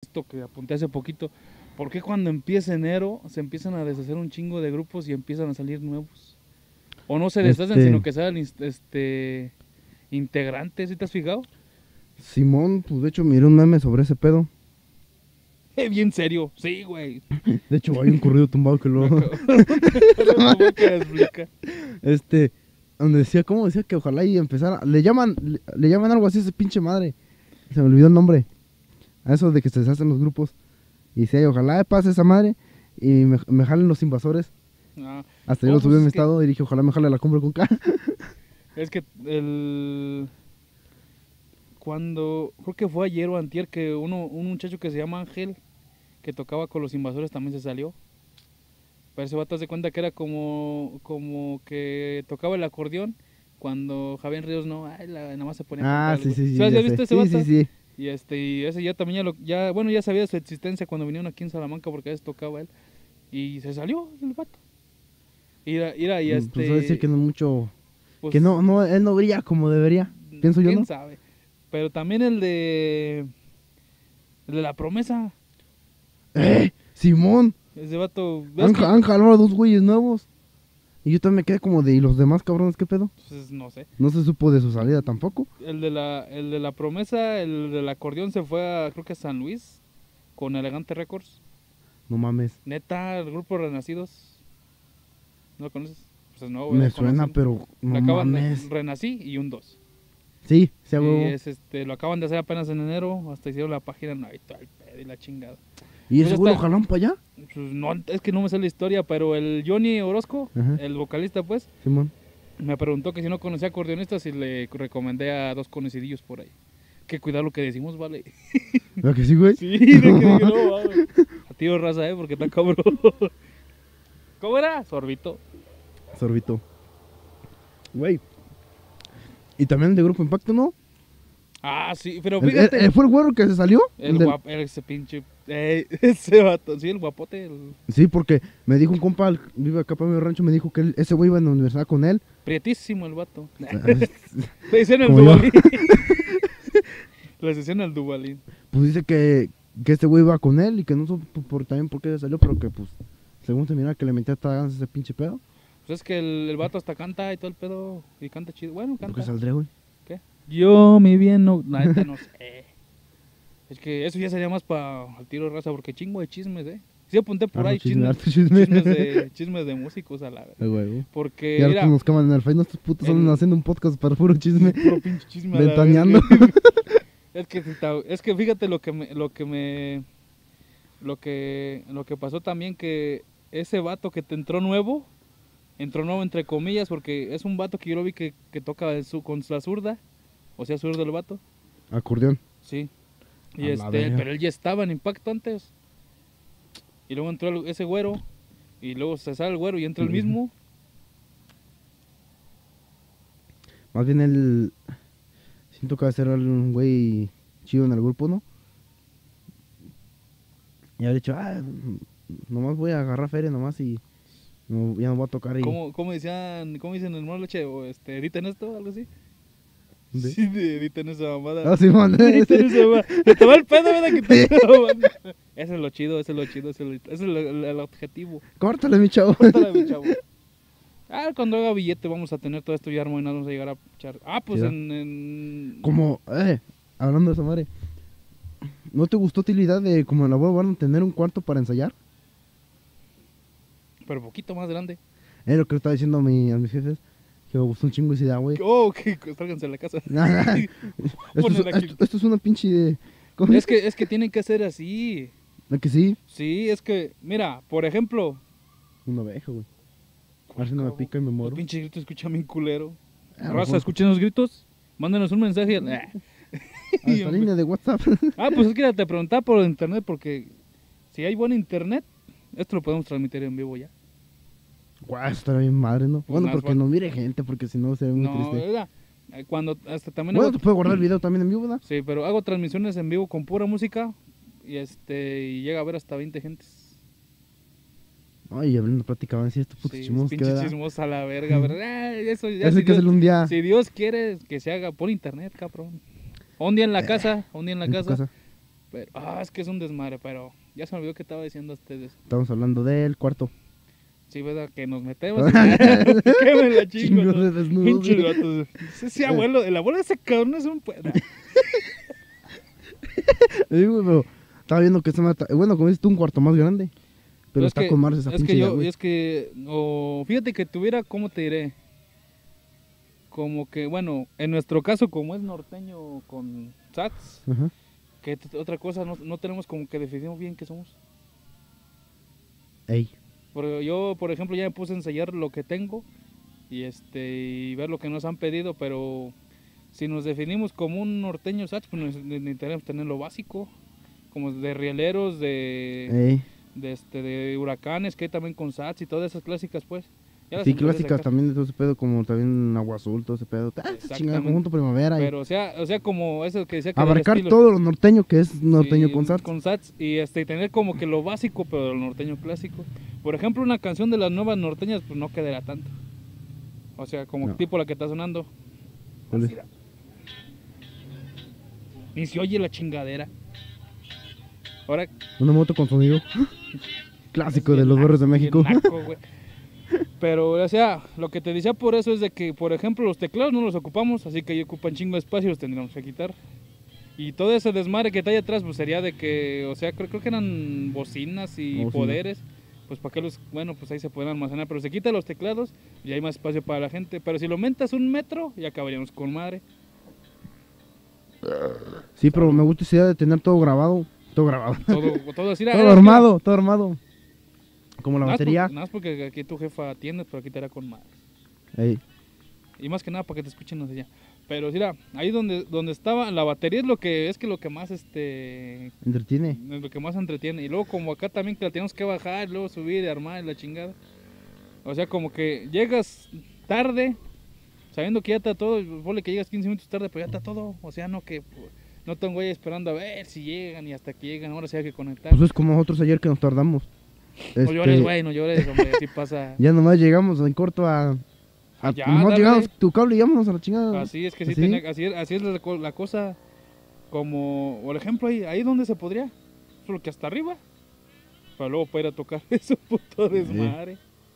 esto que apunté hace poquito. ¿Por qué cuando empieza enero se empiezan a deshacer un chingo de grupos y empiezan a salir nuevos? O no se deshacen, sino que salen integrantes, ¿sí te has fijado? Simón, pues de hecho miré un meme sobre ese pedo. Bien serio, sí, güey. De hecho, hay un corrido tumbado que lo... que explica. Donde decía, ¿cómo decía? Que ojalá y empezara... Le llaman algo así a ese pinche madre. Se me olvidó el nombre. A eso de que se deshacen los grupos. Y dice, ojalá pase esa madre y me jalen los invasores. Ah. Hasta yo lo subí en mi estado y dije, ojalá me jale la cumbre con K. Es que cuando... Creo que fue ayer o antier que un muchacho que se llama Ángel, que tocaba con los invasores, también se salió. Pero ese vato se cuenta que era como que tocaba el acordeón cuando Javier Ríos nada más se ponía a Ah, cantar, sí. ¿Has visto ese vato? Sí. Y ese ya también ya sabía de su existencia cuando vinieron aquí en Salamanca porque a veces tocaba él. Y se salió el vato. Pues va a decir que no mucho... Pues, que él no brilla como debería. Pienso yo, ¿no? ¿Quién sabe? Pero también el de la promesa. Simón. Ese vato... Han jalado a 2 güeyes nuevos. Y yo también me quedé como de... ¿Y los demás cabrones qué pedo? Pues no sé. No se supo de su salida tampoco. El de la promesa, el del acordeón se fue creo que a San Luis con Elegante Records. No mames. Neta, el grupo Renacidos. ¿No lo conoces? Pues no, Me suena, pero no mames. Renací y un 2. Sí, se Y lo acaban de hacer apenas en enero. Hasta hicieron la página nueva y todo el pedo y la chingada. ¿Y Pues ese güey lo jalaron para allá? Pues no, es que no me sé la historia, pero el Johnny Orozco, Ajá. el vocalista, pues, Simón. me preguntó que si no conocía acordeonistas y le recomendé a 2 conocidillos por ahí. Que cuidar lo que decimos, vale. ¿Verdad que sí, güey? Sí, de que no, vale. A tío raza, porque está cabrón. ¿Cómo era? Sorbito. Güey. Y también el de Grupo Impacto, ¿no? Ah, sí, pero fíjate. ¿Fue el güero que se salió? Ese pinche. Ese vato, sí, el guapote. Sí, porque me dijo un compa, vive acá para mi rancho, me dijo que ese güey iba en la universidad con él. Prietísimo el vato. Le decían el Como Dubalín. Le decían el Dubalín. Pues dice que este güey iba con él y que no supo también por qué se salió, pero que pues, según se mira que le metía hasta ganas ese pinche pedo. Pues es que el vato hasta canta y todo el pedo. Y canta chido. Bueno, canta. ¿Por qué saldré, güey? ¿Qué? Yo, mi bien, no. La neta no sé. Es que eso ya sería más para el tiro de raza, porque chingo de chismes, Sí apunté por ahí chismes de músicos a la vez. Güey. Porque, y ahora nos queman en el Facebook, estos putos andan haciendo un podcast para puro chisme. Puro pinche chisme. Ventaneando. Es que fíjate lo que pasó también, que ese vato que te entró nuevo entre comillas, porque es un vato que yo lo vi que toca con la zurda, o sea, zurdo el vato. Acordeón. Sí. Y pero él ya estaba en Impacto antes. Y luego entró ese güero, y luego se sale el güero y entra el mismo. Más bien siento que va a ser un güey chido en el grupo, ¿no? Y ha dicho, nomás voy a agarrar feria nomás y ya no voy a tocar. ¿Cómo dicen en el Mono Leche? O ¿editen esto? Algo así. ¿De? Sí, editen esa mamada. Ah, sí, man. Editen esa mamada. Se te va el pedo, ¿verdad? Que te Eso es lo chido, ese es el objetivo. Córtale, mi chavo. Córtale, mi chavo. Cuando haga billete vamos a tener todo esto ya armado y nos vamos a llegar a echar. Pues sí, como, hablando de esa madre, ¿no te gustó tu idea de como en la web van a tener un cuarto para ensayar? Pero poquito más grande. Es lo que estaba diciendo a mis jefes, que me gustó un chingo esa idea, güey. Que sálganse de la casa. Esto es una pinche... Es que tienen que ser así. ¿No que sí? Sí, es que, mira, por ejemplo... Una oveja, güey. A ver si no me pica y me muero. Los pinches gritos escuchan bien culero. Raza, ¿escuchan los gritos? Mándenos un mensaje. A esta línea de WhatsApp. Pues es que te preguntaba por internet, porque si hay buen internet, esto lo podemos transmitir en vivo ya. Guau, eso estaría bien madre, ¿no? Bueno, porque no mire gente, porque si no se ve muy triste. No, cuando hasta también... Bueno, te puedo guardar el video también en vivo, ¿verdad? Sí, pero hago transmisiones en vivo con pura música y llega a ver hasta 20 gentes. Ay, hablando platicaban así estos putos chismosos. Pinche chismosos a la verga, ¿verdad? Eso ya hay que hacerlo un día. Si Dios quiere que se haga por internet, cabrón. Un día en la casa, casa. Pero, es que es un desmadre, pero ya se me olvidó que estaba diciendo a ustedes. Estamos hablando del cuarto. Sí, ¿verdad? Que nos metemos. Que me la chingo. Chingos ¿no? de desnudos. Pinches vatos. Sí, abuelo. El abuelo de ese cabrón es un... Güey, pero estaba viendo que bueno, como dices tú, un cuarto más grande. Pero es está que, con Mars esa es pinche que idea, yo, güey. es que, fíjate que tuviera, ¿cómo te diré? Como que, bueno, en nuestro caso, como es norteño con sax, Ajá. que otra cosa, no tenemos como que definimos bien qué somos. Ey. Porque yo, por ejemplo, ya me puse a ensayar lo que tengo y ver lo que nos han pedido, pero si nos definimos como un norteño sax, pues necesitamos tener lo básico, como de rieleros, Ey. de huracanes, que hay también con sax y todas esas clásicas, pues. Ya las Sí, empecé a clásicas sacar. también de todo ese pedo, como también Agua Azul, todo ese pedo. Esa chingada, Exactamente. conjunto primavera. Pero, o sea, como eso que decía que del abarcar estilo. todo lo norteño que es norteño Sí, con sax. Con sats y tener como que lo básico, pero del norteño clásico. Por ejemplo, una canción de las nuevas norteñas, pues no quedará tanto. O sea, como No. tipo la que está sonando. ¿Cuál es? Ni se oye la chingadera. Ahora. Una moto con sonido. Clásico es de bien los barrios de bien México. naco, güey. Pero, o sea, lo que te decía por eso es de que, por ejemplo, los teclados no los ocupamos, así que ahí ocupan chingo de espacio y los tendríamos que quitar. Y todo ese desmadre que está ahí atrás, pues sería de que, o sea, creo que eran bocinas y Bocina. poderes. Pues para que bueno, pues ahí se pueden almacenar. Pero se quitan los teclados y hay más espacio para la gente. Pero si lo aumentas 1 metro, ya acabaríamos con madre. Sí, pero me gusta esa idea de tener todo grabado. Todo grabado. Todo así. Todo armado, todo armado. Como la batería. Nada más porque aquí tu jefa atiende, pero aquí te hará con madre. Ey. Y más que nada para que te escuchen desde allá. Pero mira, ahí donde estaba la batería es lo que más Entretiene. es lo que más entretiene. Y luego como acá también que la tenemos que bajar, y luego subir y armar y la chingada. O sea, como que llegas tarde, sabiendo que ya está todo, ponle que llegas 15 minutos tarde, pero ya está todo. O sea, no que no tengo ahí esperando a ver si llegan y hasta que llegan, ahora sí hay que conectar. Pues es como nosotros ayer que nos tardamos. No llores, güey, no llores, hombre, así pasa. Ya nomás llegamos en corto a Ya, nomás dale. llegamos tu cable y vámonos a la chingada. Así es que sí, ¿Así? así es la cosa. Como, por ejemplo, ahí donde se podría, solo que hasta arriba, para luego para ir a tocar eso, puto desmadre.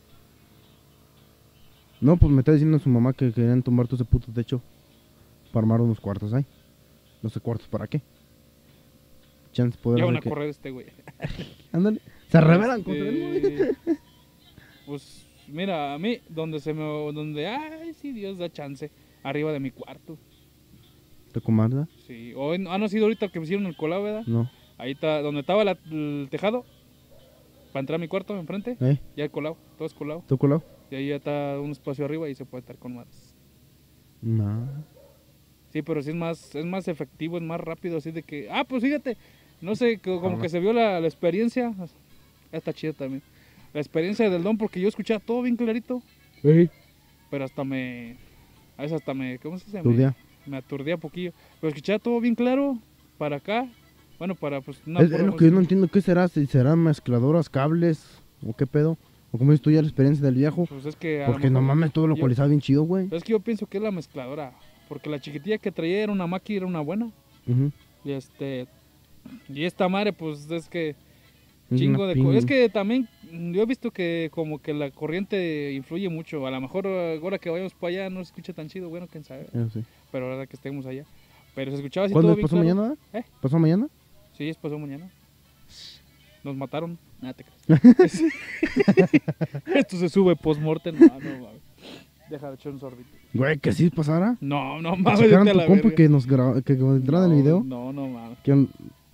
No, pues me está diciendo su mamá que querían tumbar todo ese puto techo para armar unos cuartos ahí. No sé cuartos para qué. Chance poder Ya van a hacer que... correr este güey. Ándale. Se revelan contra él. Este, Pues mira, a mí, ay, sí, Dios da chance, arriba de mi cuarto. ¿Te comandas? Sí, no ha sido ahorita que me hicieron el colado, ¿verdad? No. Ahí está, donde estaba el tejado, para entrar a mi cuarto enfrente, ya el colado, todo es colado. ¿Tú colado? Y ahí ya está un espacio arriba y se puede estar con más. No. Sí, pero sí es más efectivo, es más rápido, así de que, pues fíjate, no sé, como que se vio la experiencia, ya está chido también. La experiencia del don, porque yo escuchaba todo bien clarito, pero a veces hasta me, ¿cómo se dice? Tu día. Me aturdía un poquillo, pero escuchaba todo bien claro, para acá, bueno, para pues una Es lo que yo no entiendo, ¿qué será? Si serán mezcladoras, cables, o qué pedo. O como dices tú ya la experiencia del viejo. Pues es que a lo Porque no mejor- mames, todo lo ecualizado bien chido, güey. es que yo pienso que es la mezcladora, porque la chiquitilla que traía era una máquina, era una buena, Ujú. y esta madre pues es que Es chingo una de pin- es que también yo he visto que como que la corriente influye mucho, a lo mejor ahora que vayamos para allá no se escucha tan chido, bueno, quién sabe, Sí. pero la verdad que estemos allá, pero se escuchaba así ¿Cuándo todo es? bien ¿Pasó claro. mañana? ¿Eh? ¿Pasó mañana? Sí, es pasó mañana. Nos mataron. Nada, te creas. Esto se sube post-mortem. No, mames. Deja de echar un sorbito. Güey, que sí pasara. No, Checaron vete a tu la compa verga. que nos que entraron en el video. No, mames. Que,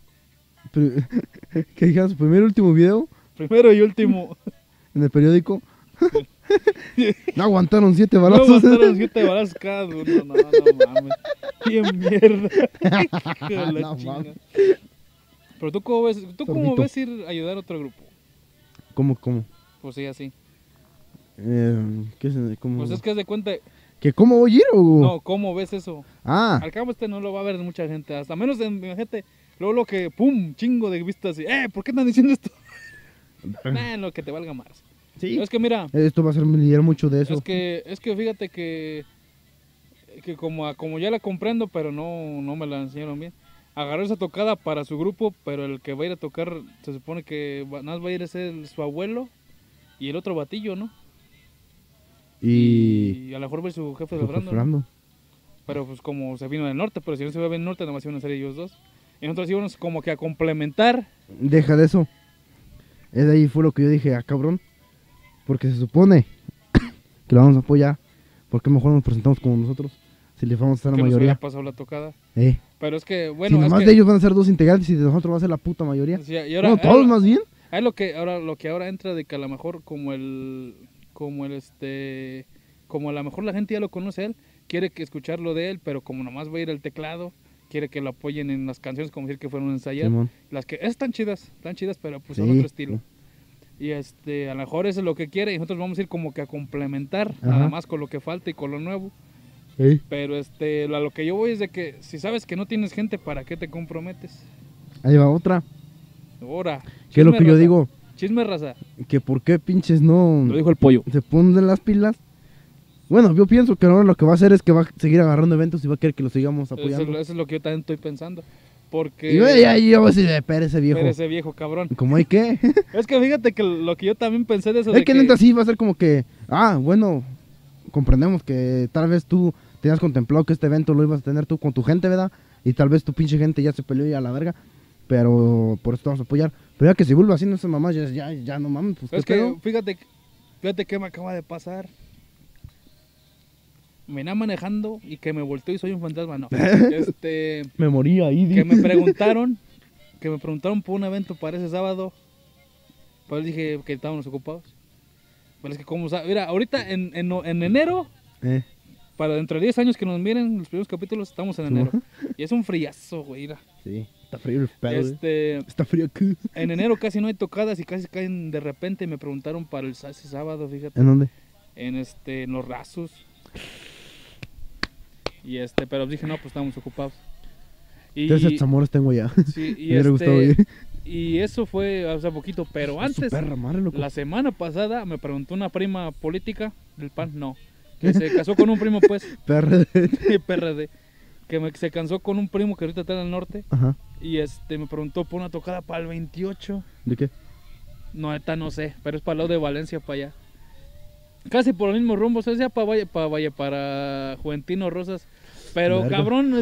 que dijeron su primer y último video Primero y último. en el periódico. No aguantaron 7 No balazos. aguantaron 7 balazos cada uno. No mames. Qué mierda. Hijo de la No chinga. mames. Pero tú cómo Sorbito. ves ir a ayudar a otro grupo? ¿Cómo? Pues sí, así. ¿Qué es? ¿Cómo? Pues es que haz de cuenta. ¿Que cómo voy a ir o...? No, ¿cómo ves eso? Ah, Al cabo no lo va a ver mucha gente, hasta menos de mi gente. Luego lo que, pum, chingo de vistas y, ¿por qué están diciendo esto? Nah, lo que te valga más. sí. Es que mira, Esto va a ser lidiar mucho de eso. es que fíjate que como ya la comprendo, pero no me la enseñaron bien. agarrar esa tocada para su grupo, pero el que va a ir a tocar se supone que nada más va a ir a ser su abuelo y el otro batillo, ¿no? Y a lo mejor va a ir su jefe de Fue Brando, ¿no? Fernando. Pero pues como se vino del norte, pero si no se va del norte, nada más iban a ser ellos dos. Y nosotros íbamos como que a complementar. Deja de eso. Es de ahí fue lo que yo dije, cabrón. Porque se supone que lo vamos a apoyar. ¿Por qué mejor nos presentamos como nosotros? Si le vamos a estar la Que nos mayoría. había pasado la tocada. Eh. Pero es que, Si bueno, es nomás que, de ellos van a ser 2 integrantes y de nosotros va a ser la puta mayoría. sí, y ahora, No, todos más bien. ahí lo que ahora entra de que a lo mejor como a lo mejor la gente ya lo conoce a él, quiere que escucharlo de él, pero como nomás va a ir el teclado, quiere que lo apoyen en las canciones, como decir que fueron a ensayar. Simón. Las que están chidas, pero pues son Sí. otro estilo. Y a lo mejor eso es lo que quiere y nosotros vamos a ir como que a complementar, Ajá. nada más con lo que falta y con lo nuevo. Sí. Pero a lo que yo voy es de que si sabes que no tienes gente, ¿para qué te comprometes? Ahí va otra. Ahora. ¿Qué es lo chisme, que yo raza, digo? Chisme, raza. Que por qué pinches no Lo dijo el pollo. se ponen las pilas. Bueno, yo pienso que ahora lo que va a hacer es que va a seguir agarrando eventos y va a querer que lo sigamos apoyando. Eso es lo que yo también estoy pensando. Porque... Y yo voy a decir, espera ese viejo. Pero ese viejo cabrón. ¿Cómo hay que? Es que fíjate que lo que yo también pensé de eso Es de que neta sí va a ser como que, bueno, comprendemos que tal vez tú tenías contemplado que este evento lo ibas a tener tú con tu gente, ¿verdad? Y tal vez tu pinche gente ya se peleó y a la verga, pero por eso te vamos a apoyar. Pero ya que si vuelve haciendo esas mamás, ya no mames, pues Es qué que pedo. fíjate que me acaba de pasar. Me venía manejando y que me volteó y soy un fantasma, no. Me moría ahí, Que me preguntaron por un evento para ese sábado. Pues dije que estábamos ocupados. Pero es que como mira, ahorita en enero, para dentro de 10 años que nos miren los primeros capítulos, estamos en enero. Y es un friazo, güey, mira. Sí, está frío el pedo, Está frío aquí. En enero casi no hay tocadas y casi caen de repente. Y me preguntaron para ese sábado, fíjate. ¿En dónde? En los Rasos. Y pero dije, no, pues estamos ocupados. Y, 3 amores tengo ya. sí, Me hubiera gustado ir. y eso fue hace poquito, pero Su antes, perra madre, loco. la semana pasada, me preguntó una prima política del PAN, no, que se casó con un primo, pues, Perra. PRD, que se casó con un primo que ahorita está en el norte, Ajá. y me preguntó por una tocada para el 28, ¿De qué? no, ahorita no sé, pero es para el lado de Valencia, para allá. Casi por el mismo rumbo, o sea, para Juventino Rosas. Pero Verga. cabrón,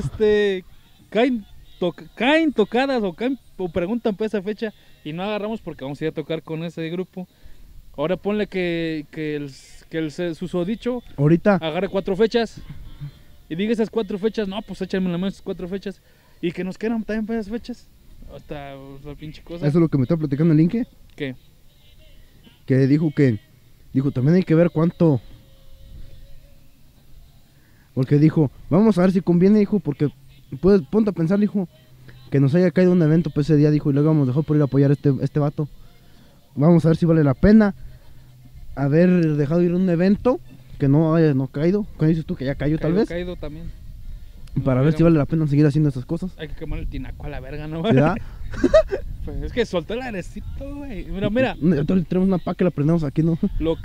caen tocadas o preguntan por esa fecha y no agarramos porque vamos a ir a tocar con ese grupo. Ahora ponle que el susodicho Ahorita. agarre 4 fechas y diga esas 4 fechas, no, pues échame la mano esas 4 fechas y que nos quedan también para esas fechas. Hasta la pinche cosa. Eso es lo que me está platicando el Inque. ¿Qué? Que dijo, también hay que ver cuánto. Porque dijo, vamos a ver si conviene, dijo, porque pues, ponte a pensar, dijo, que nos haya caído un evento pues ese día, dijo, y luego vamos a dejar por ir a apoyar a este vato. Vamos a ver si vale la pena haber dejado ir un evento que no haya caído. ¿Qué dices tú? Que ya cayó tal vez. Caído también. Para ver si vale la pena seguir haciendo estas cosas. Hay que quemar el tinaco a la verga, ¿no? ¿Verdad? Pues es que soltó el airecito, güey. Mira. Tenemos una paca que la prendemos aquí, ¿no?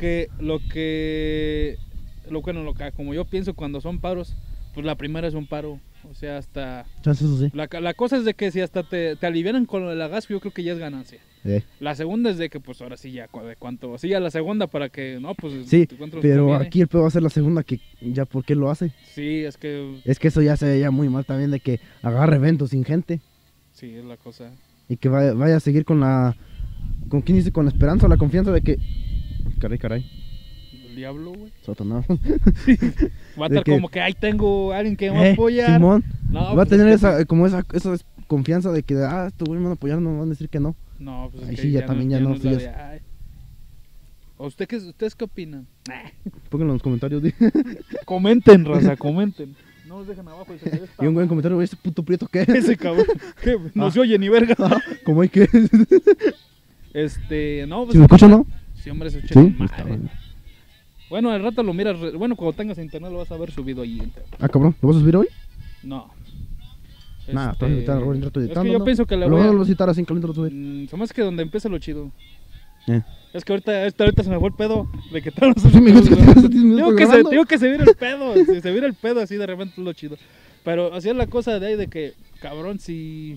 Como yo pienso cuando son paros, pues la primera es un paro. O sea, hasta... Chance, eso sí. La cosa es de que si hasta te alivianan con el agaspio, yo creo que ya es ganancia. La segunda es de que, pues ahora sí ya, de cuánto... Sí, ya la segunda para que, no, pues... Sí, cuánto nos pero conviene. aquí el pedo va a ser la segunda que ya, ¿por qué lo hace? Sí, es que... Es que eso ya se veía muy mal también de que agarre eventos sin gente Sí, es la cosa. y que vaya a seguir con la... ¿Con quién dice? Con la esperanza o la confianza de que... Caray, El diablo, güey. Satanás. Va a De estar que- como que ahí tengo a alguien que me va a apoyar. Simón, No, va a pues tener es que- esa confianza de que, estos güeyes me van a apoyar, no me van a decir que no. No, pues es Ahí que sí, ya también ya no es la fías. de, ay. ¿O ustedes qué opinan? Pónganlo en los comentarios. Comenten, raza, comenten. No nos dejen abajo. Y un buen comentario, güey, ese puto prieto que Ese cabrón. Que no se oye ni verga. ¿Cómo hay que? No, pues. Si me escucho, ¿no? Sí, hombre, se escucha Sí, con está madre. bien. Bueno, al rato lo miras. Bueno, cuando tengas internet lo vas a ver subido ahí. Cabrón, ¿lo vas a subir hoy? No. Nada, te vas a invitar a Roy un rato Es editando. que yo ¿no? pienso que le Lo voy a... vas a citar así, caliente lo subir. Se me hace que donde empieza lo chido. Eh. Es que ahorita se me fue el pedo de que tal. Sí, me dijiste que tenías 10 minutos grabando. Digo que se vira el pedo. Si se vira el pedo así de repente es lo chido. Pero así es la cosa de ahí de que, cabrón, si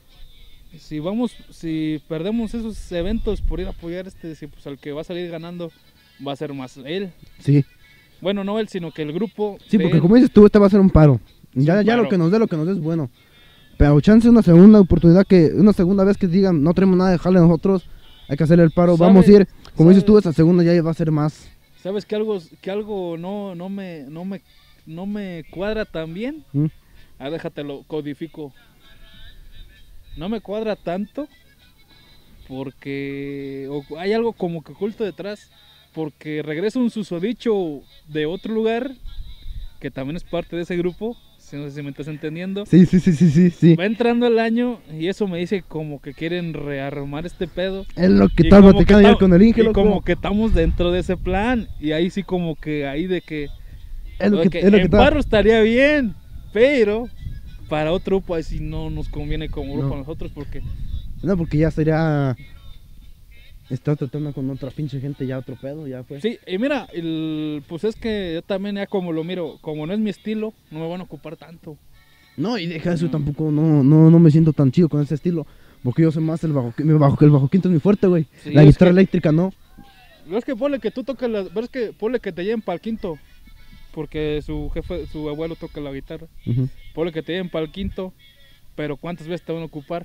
perdemos esos eventos por ir a apoyar si, pues al que va a salir ganando va a ser más él. Sí. Bueno, no él, sino que el grupo. Sí, de porque él. como dices tú, este va a ser un paro. Ya un paro. lo que nos dé es bueno. Pero chance una segunda oportunidad una segunda vez que digan, no tenemos nada de jale nosotros, hay que hacer el paro, vamos a ir. Como dices tú, esa segunda ya va a ser más. ¿Sabes que algo no me cuadra tan bien? Déjatelo, codifico. No me cuadra tanto porque hay algo como que oculto detrás, porque regresa un susodicho de otro lugar que también es parte de ese grupo, no sé si me estás entendiendo. Sí. Va entrando el año y eso me dice como que quieren rearmar este pedo. Es lo que está platicando ya con el Inge, y como que estamos dentro de ese plan, y ahí sí como que ahí de que es lo que en paro estaría bien, pero para otro grupo ahí sí no nos conviene como grupo a nosotros, porque no, porque ya sería estar tratando con otra pinche gente, ya otro pedo, ya fue. Sí, y mira, pues es que yo también ya como lo miro, como no es mi estilo, no me van a ocupar tanto. No, y deja eso, tampoco, no me siento tan chido con ese estilo, porque yo soy más el bajo quinto es muy fuerte, güey. Sí, la guitarra eléctrica no. Es que ponle que tú tocas pero es que ponle que te lleven para el quinto, porque su abuelo toca la guitarra. Ponle que te lleven para el quinto, pero ¿cuántas veces te van a ocupar?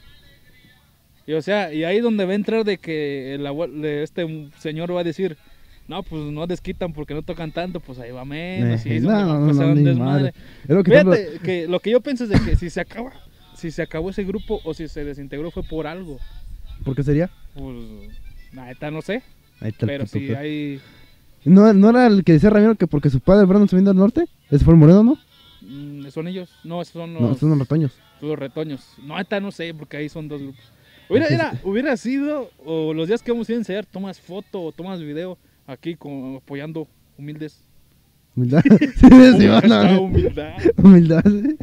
Y o sea, y ahí donde va a entrar de que este señor va a decir, no, pues no desquitan porque no tocan tanto, pues ahí va menos, y desmadre. Fíjate, que lo que yo pienso es de que si se acabó ese grupo o si se desintegró fue por algo. ¿Por qué sería? Pues, neta no sé, ahí está pero sí hay... ¿No era el que decía Ramiro que porque su padre Brandon se vino al norte? ¿Ese fue el moreno, no? ¿Son ellos? No, esos son los retoños. Los retoños. No, neta no sé, porque ahí son dos grupos. Hubiera sido, o los días que vamos a ir a ensayar, tomas foto o tomas video aquí apoyando humildes. ¿Humildad? Sí, humildad. Humildad, sí.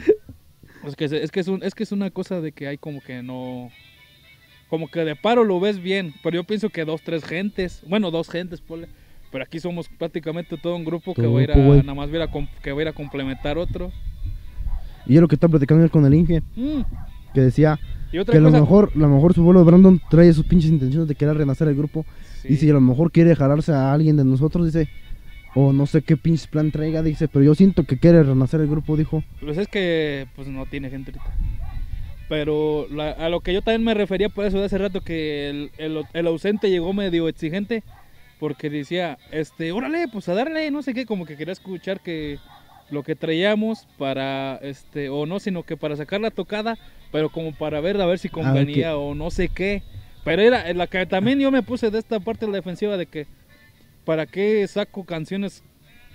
Es que es una cosa de que hay como que no... Como que de paro lo ves bien, pero yo pienso que dos gentes, ponle. Pero aquí somos prácticamente todo un grupo que va a ir nada más que va a ir a complementar otro. Y es lo que está platicando con el Inge, que decía... que a lo mejor su abuelo Brandon trae sus pinches intenciones de querer renacer el grupo. Sí. Y si a lo mejor quiere jalarse a alguien de nosotros, dice, o no sé qué pinches plan traiga, dice, pero yo siento que quiere renacer el grupo, dijo. Pues es que pues no tiene gente ahorita. Pero a lo que yo también me refería por eso de hace rato, que el ausente llegó medio exigente, porque decía, órale, pues a darle, no sé qué, como que quería escuchar que lo que traíamos para, o no, sino que para sacar la tocada, pero como para ver a ver si convenía o no sé qué. Pero era la que también yo me puse de esta parte de la defensiva de que para qué saco canciones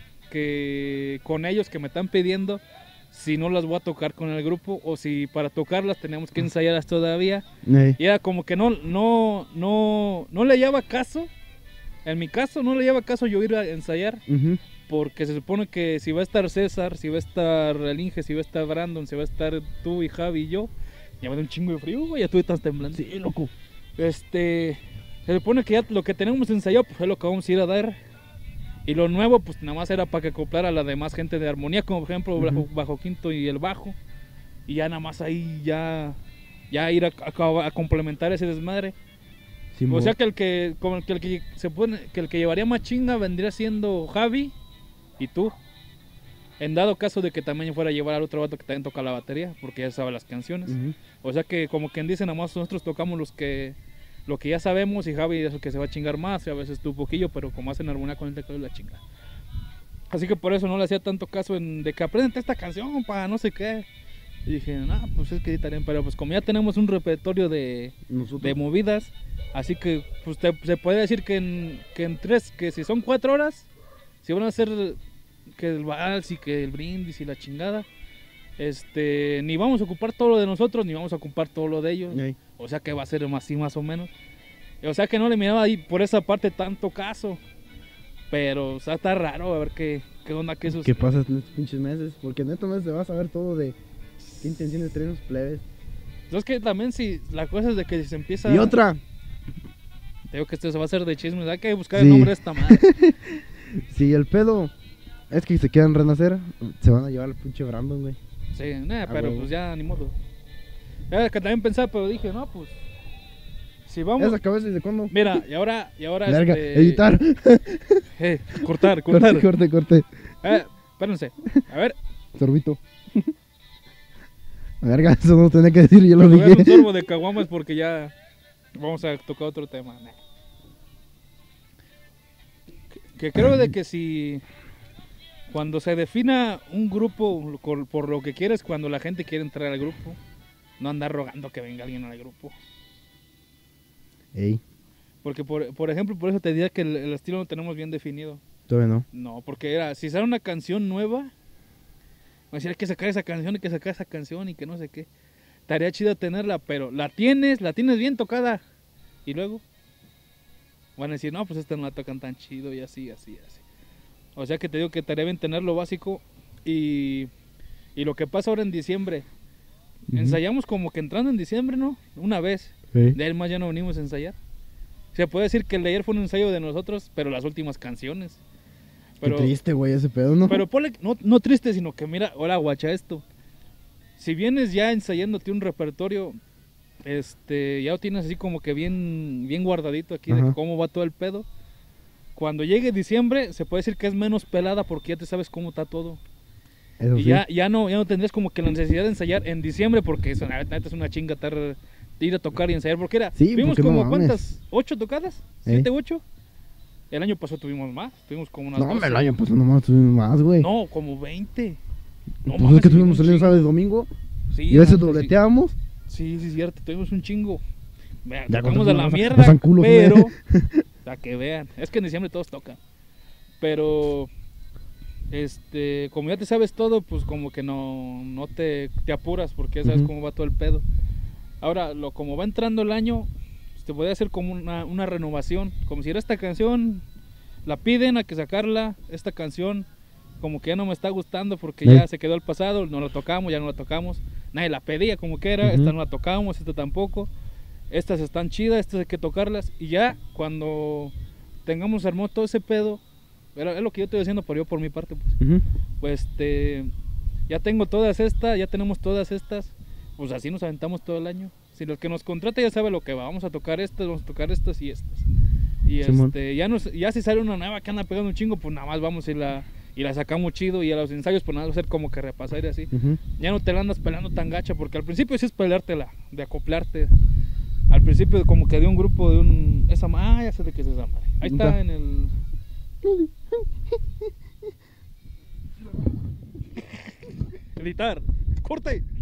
que con ellos que me están pidiendo si no las voy a tocar con el grupo, o si para tocarlas tenemos que ensayarlas todavía. Y era como que no le lleva caso. En mi caso no le lleva caso yo ir a ensayar. Porque se supone que si va a estar César, si va a estar el Inge, si va a estar Brandon, si va a estar tú y Javi y yo, ya me da un chingo de frío, güey, ya tú estás temblando. Sí, loco. Se supone que ya lo que tenemos ensayado pues es lo que vamos a ir a dar. Y lo nuevo pues nada más era para que acoplara a la demás gente de armonía, como por ejemplo bajo quinto y el bajo. Y ya nada más ahí ya ir a complementar ese desmadre. Sí, o sea que el que llevaría más chinga vendría siendo Javi y tú, en dado caso de que también fuera a llevar al otro vato que también toca la batería, porque ya sabe las canciones. O sea que como quien dice, nada más nosotros tocamos lo que ya sabemos, y Javi es el que se va a chingar más, y a veces tú un poquillo, pero como hacen armonía con el teclado la chinga. Así que por eso no le hacía tanto caso de que aprenden esta canción para no sé qué. Y dije, pues es que editarían, pero pues como ya tenemos un repertorio de movidas, así que pues se puede decir que que si son 4 horas, si van a hacer que el vals y que el brindis y la chingada, ni vamos a ocupar todo lo de nosotros, ni vamos a ocupar todo lo de ellos. O sea que va a ser así más o menos. O sea que no le miraba ahí por esa parte tanto caso. Pero o sea, está raro a ver qué onda que eso. ¿Qué pasa en estos pinches meses? Porque en estos meses se va a saber todo de qué intenciones traen los plebes. Es que también si la cosa es de que si se empieza... Y otra. Te digo que esto se va a hacer de chismes, hay que buscar el nombre de esta madre. Sí, el pedo es que si se quieran renacer, se van a llevar al pinche Brandon, güey. Sí, pero huevo. pues ya ni modo. Era que también pensaba, pero dije, no, pues si vamos. ¿Esa cabeza desde cuándo? Mira, y ahora Verga, editar. cortar. Corte. Espérense. A ver, Sorbito. Verga, eso no tenía que decir, yo lo cuando vean un dije. sorbo de caguamas porque ya vamos a tocar otro tema. Nah. Que creo de que si cuando se defina un grupo por lo que quieres, cuando la gente quiere entrar al grupo, no andar rogando que venga alguien al grupo. Ey, Porque, por ejemplo, por eso te diría que el estilo lo tenemos bien definido. todavía no. No, porque era, si sale una canción nueva, me decía, hay que sacar esa canción, hay que sacar esa canción y que no sé qué. Estaría chido tenerla, pero la tienes bien tocada. Y luego van a decir, no, pues esta no la tocan tan chido y así. O sea que te digo que estaría bien tener lo básico y lo que pasa ahora en diciembre. Ujú. Ensayamos como que entrando en diciembre, ¿no? Una vez. Sí. De ahí más ya no venimos a ensayar. Se puede decir que el de ayer fue un ensayo de nosotros, pero las últimas canciones. Pero, Qué triste, güey, ese pedo, ¿no? pero ponle, no triste, sino que mira, ahora guacha esto. Si vienes ya ensayándote un repertorio, ya lo tienes así como que bien guardadito aquí de Ajá. cómo va todo el pedo. Cuando llegue diciembre, se puede decir que es menos pelada porque ya te sabes cómo está todo. Eso Y sí. ya no tendrías como que la necesidad de ensayar en diciembre porque eso, la neta es una chinga ir a tocar y ensayar. Porque Sí, tuvimos porque no como mames. ¿cuántas? ¿8 tocadas? ¿Eh? ¿7, 8? El año pasado tuvimos más, tuvimos como unas No, 12. el año pasado nomás tuvimos más, güey. No, como 20. No, Pues mames, es que tuvimos tuvimos un saliendo chingo. sábado y domingo. Sí, Y a veces no, dobleteábamos. Sí, cierto, tuvimos un chingo. Vea, Ya tocamos de la cuando mierda, pasan culos, pero güey. para que vean, es que en diciembre todos tocan. Pero como ya te sabes todo, pues como que no te apuras porque ya sabes Ujú. cómo va todo el pedo. Ahora, como va entrando el año, pues, te puede hacer como una renovación, como si era esta canción, la piden a que sacarla, esta canción como que ya no me está gustando porque Sí. ya se quedó al pasado, no la tocamos, ya no la tocamos, nadie la pedía como que era, Ujú. esta no la tocamos, esta tampoco, estas están chidas, estas hay que tocarlas, y ya cuando tengamos armado todo ese pedo, es lo que yo estoy haciendo por mi parte, pues, Ujú. pues ya tenemos todas estas, pues así nos aventamos todo el año. Si el que nos contrata ya sabe lo que va, vamos a tocar estas y estas. Y Simón. ya si sale una nueva que anda pegando un chingo, pues nada más vamos y la sacamos chido, y a los ensayos pues nada, va a ser como que repasar y así. Ujú. Ya no te la andas pelando tan gacha, porque al principio sí es peleártela, de acoplarte. Al principio como que de un grupo ya sé de qué es esa madre. Ahí está ¿Dónde? en el... Editar. ¡Corte!